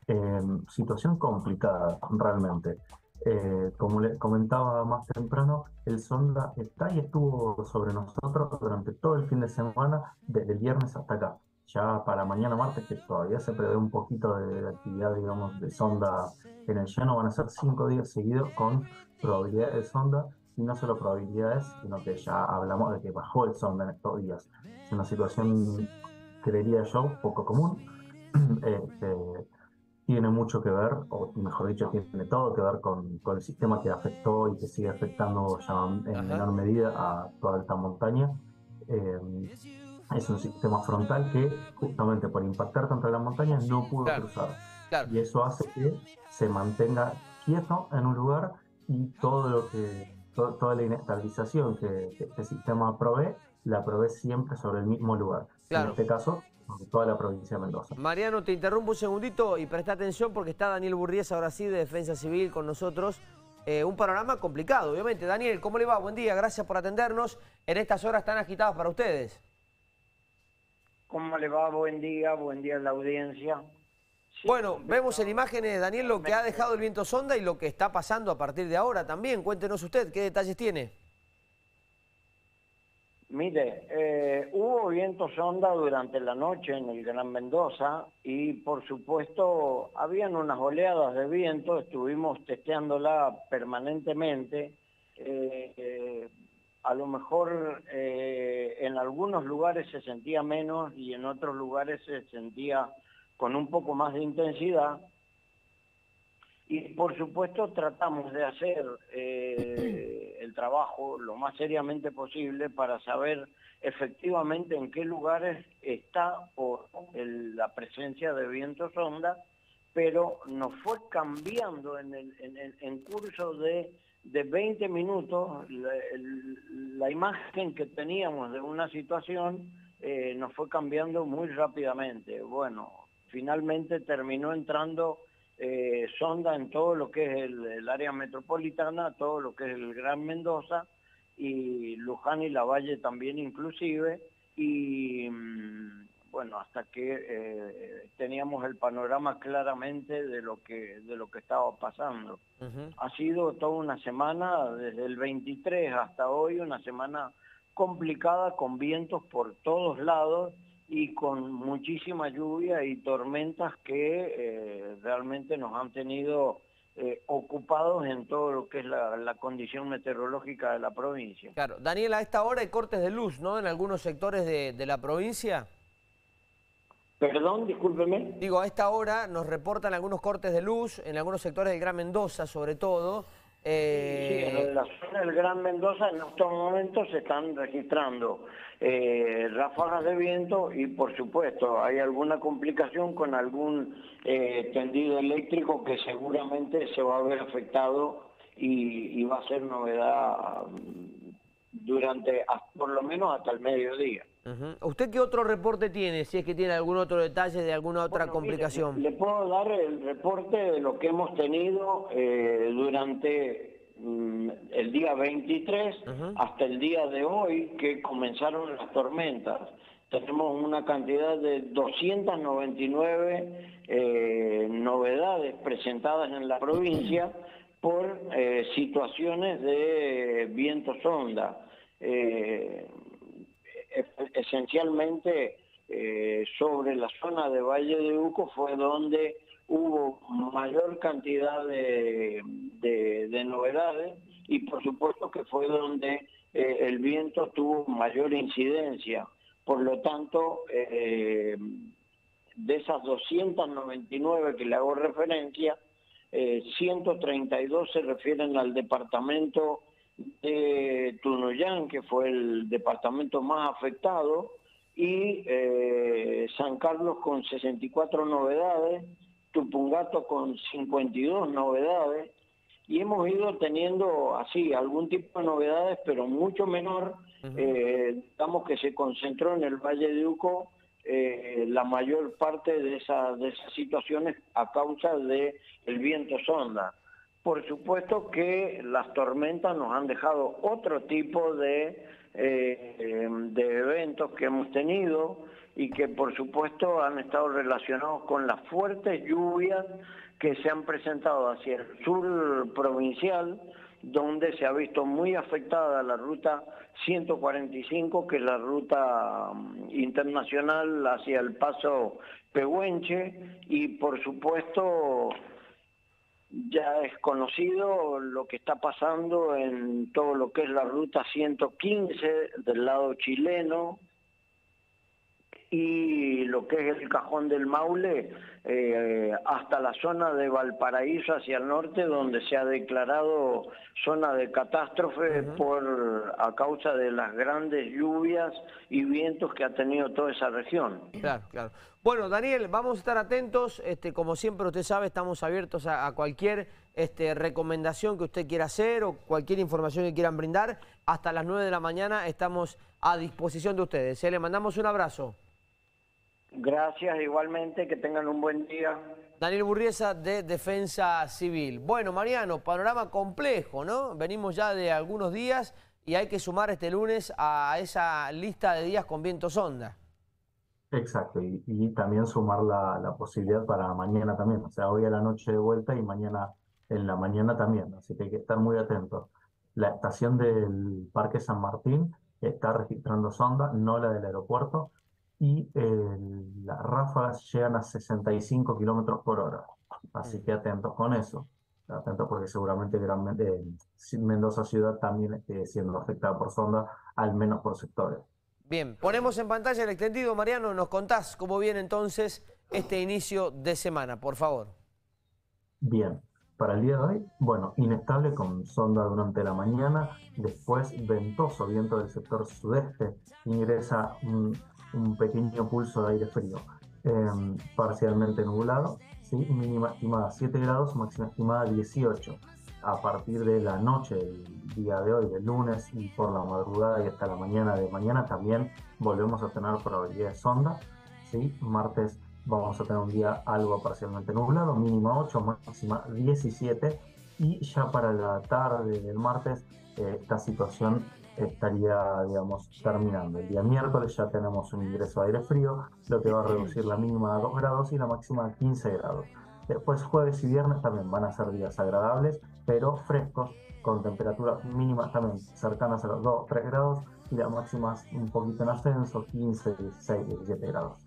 Situación complicada, realmente. Como le comentaba más temprano, el Sonda está y estuvo sobre nosotros durante todo el fin de semana, desde el viernes hasta acá. Ya para mañana martes, que todavía se prevé un poquito de actividad, digamos, de sonda en el llano, van a ser 5 días seguidos con probabilidades de sonda, y no solo probabilidades, sino que ya hablamos de que bajó el sonda en estos días. Es una situación, creería yo, poco común. Este, tiene mucho que ver, o mejor dicho, tiene todo que ver con el sistema que afectó y que sigue afectando ya en Ajá, menor medida a toda esta montaña. Eh, es un sistema frontal que justamente por impactar contra la montaña no pudo claro, cruzar. claro. Y eso hace que se mantenga quieto en un lugar, y todo lo que, toda la inestabilización que este sistema provee, la provee siempre sobre el mismo lugar. En Claro. este caso, sobre toda la provincia de Mendoza. Mariano, te interrumpo un segundito y presta atención porque está Daniel Burriés ahora sí de Defensa Civil con nosotros. Un panorama complicado, obviamente. Daniel, ¿cómo le va? Buen día, gracias por atendernos en estas horas tan agitadas para ustedes. ¿Cómo le va? Buen día a la audiencia. Sí, Bueno, vemos en complicado, imágenes, Daniel, lo que ha realmente. dejado el viento sonda y lo que está pasando a partir de ahora también. Cuéntenos usted, ¿qué detalles tiene? Mire, hubo viento sonda durante la noche en el Gran Mendoza y por supuesto habían unas oleadas de viento, estuvimos testeándola permanentemente. Eh, eh, a lo mejor en algunos lugares se sentía menos y en otros lugares se sentía con un poco más de intensidad. Y por supuesto tratamos de hacer el trabajo lo más seriamente posible para saber efectivamente en qué lugares está la presencia de vientos sonda, pero nos fue cambiando en curso de 20 minutos la imagen que teníamos de una situación. Nos fue cambiando muy rápidamente. Bueno, finalmente terminó entrando sonda en todo lo que es el área metropolitana, todo lo que es el Gran Mendoza y Luján y Lavalle también inclusive, y bueno, hasta que teníamos el panorama claramente de lo que estaba pasando. Ujú. Ha sido toda una semana, desde el 23 hasta hoy, una semana complicada con vientos por todos lados y con muchísima lluvia y tormentas que realmente nos han tenido ocupados en todo lo que es la condición meteorológica de la provincia. Claro, Daniel, a esta hora hay cortes de luz, ¿no? En algunos sectores de la provincia. Perdón, discúlpeme. Digo, a esta hora nos reportan algunos cortes de luz en algunos sectores del Gran Mendoza, sobre todo. Sí, sí, en la zona del Gran Mendoza en estos momentos se están registrando ráfagas de viento y por supuesto hay alguna complicación con algún tendido eléctrico que seguramente se va a ver afectado y va a ser novedad por lo menos hasta el mediodía. Ujú. ¿Usted qué otro reporte tiene? Si es que tiene algún otro detalle de alguna otra Bueno, mire, complicación. le puedo dar el reporte de lo que hemos tenido durante el día 23 Ujú. hasta el día de hoy, que comenzaron las tormentas. Tenemos una cantidad de 299 novedades presentadas en la provincia por situaciones de viento sonda. Esencialmente sobre la zona de Valle de Uco fue donde hubo mayor cantidad de novedades y por supuesto que fue donde el viento tuvo mayor incidencia. Por lo tanto, de esas 299 que le hago referencia, 132 se refieren al departamento de Tunuyán, que fue el departamento más afectado, y San Carlos con 64 novedades, Tupungato con 52 novedades, y hemos ido teniendo así algún tipo de novedades, pero mucho menor. Ujú. Digamos que se concentró en el Valle de Uco la mayor parte de esas situaciones a causa del viento sonda. Por supuesto que las tormentas nos han dejado otro tipo de eventos que hemos tenido y que por supuesto han estado relacionados con las fuertes lluvias que se han presentado hacia el sur provincial, donde se ha visto muy afectada la ruta 145, que es la ruta internacional hacia el Paso Pehuenche, y por supuesto ya es conocido lo que está pasando en todo lo que es la ruta 115 del lado chileno, y lo que es el Cajón del Maule, hasta la zona de Valparaíso hacia el norte, donde se ha declarado zona de catástrofe a causa de las grandes lluvias y vientos que ha tenido toda esa región. Claro, claro. Bueno, Daniel, vamos a estar atentos. Como siempre usted sabe, estamos abiertos a cualquier recomendación que usted quiera hacer o cualquier información que quieran brindar. Hasta las 9 de la mañana estamos a disposición de ustedes. Le mandamos un abrazo. Gracias, igualmente, que tengan un buen día. Daniel Burriesa, de Defensa Civil. Bueno, Mariano, panorama complejo, ¿no? Venimos ya de algunos días y hay que sumar este lunes a esa lista de días con viento sonda. Exacto, y también sumar la posibilidad para mañana también, o sea, hoy a la noche de vuelta y mañana en la mañana también, así que hay que estar muy atentos. La estación del Parque San Martín está registrando sonda, no la del aeropuerto, y las ráfagas llegan a 65 kilómetros por hora, así que atentos con eso, atentos porque seguramente Mendoza ciudad también esté siendo afectada por sonda, al menos por sectores. Bien, ponemos en pantalla el extendido. Mariano, nos contás cómo viene entonces este inicio de semana, por favor. Bien, para el día de hoy, bueno, inestable con sonda durante la mañana, después ventoso, viento del sector sudeste, ingresa un pequeño pulso de aire frío, parcialmente nublado, ¿sí? Mínima estimada 7 grados, máxima estimada 18. A partir de la noche del día de hoy, del lunes, y por la madrugada y hasta la mañana de mañana también volvemos a tener probabilidad de sonda, ¿sí? Martes vamos a tener un día algo parcialmente nublado, mínima 8, máxima 17, y ya para la tarde del martes esta situación estaría, digamos, terminando. El día miércoles ya tenemos un ingreso de aire frío, lo que va a reducir la mínima a 2 grados y la máxima a 15 grados. Después jueves y viernes también van a ser días agradables, pero frescos, con temperaturas mínimas también cercanas a los 2-3 grados y las máximas un poquito en ascenso, 15, 16, 17 grados.